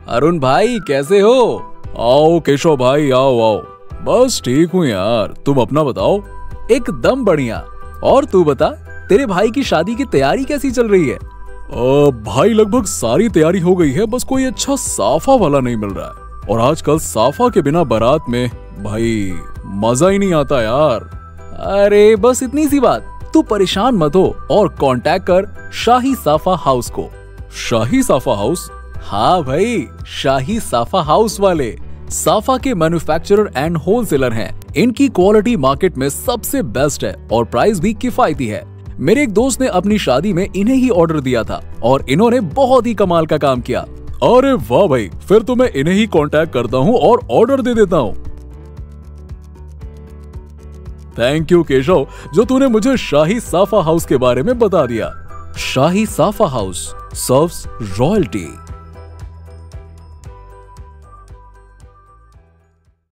अरुण भाई कैसे हो? आओ केशव भाई, आओ आओ। बस ठीक हूँ यार, तुम अपना बताओ। एकदम बढ़िया। और तू बता, तेरे भाई की शादी की तैयारी कैसी चल रही है? भाई लगभग सारी तैयारी हो गई है, बस कोई अच्छा साफा वाला नहीं मिल रहा है। और आजकल साफा के बिना बारात में भाई मजा ही नहीं आता यार। अरे बस इतनी सी बात, तू परेशान मत हो और कांटेक्ट कर शाही साफा हाउस को। शाही साफा हाउस? हाँ भाई, शाही साफा हाउस वाले साफा के मैन्युफैक्चरर एंड होलसेलर हैं। इनकी क्वालिटी मार्केट में सबसे बेस्ट है और प्राइस भी किफायती है। मेरे एक दोस्त ने अपनी शादी में इन्हें ही ऑर्डर दिया था और इन्होंने बहुत ही कमाल का काम किया। अरे वाह भाई, फिर तो मैं इन्हें ही कांटेक्ट करता हूँ और ऑर्डर दे देता हूँ। थैंक यू केशव, जो तूने मुझे शाही साफा हाउस के बारे में बता दिया। शाही साफा हाउस सर्व्स रॉयल्टी।